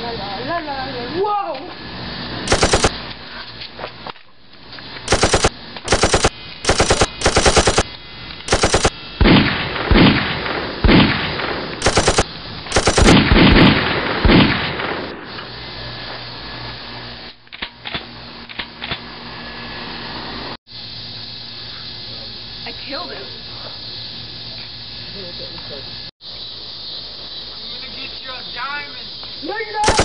la la la. Whoa! I killed him. I'm gonna get you a diamond. No, you're not.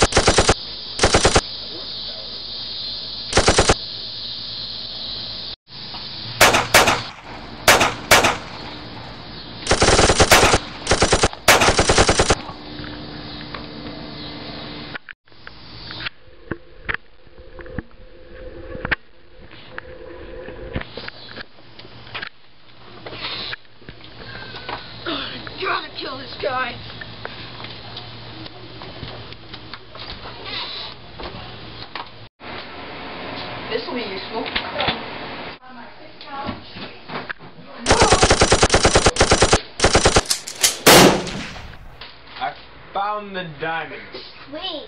Gotta kill this guy. This will be useful. I found the diamond. Sweet.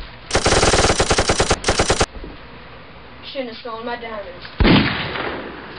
Shouldn't have stolen my diamonds.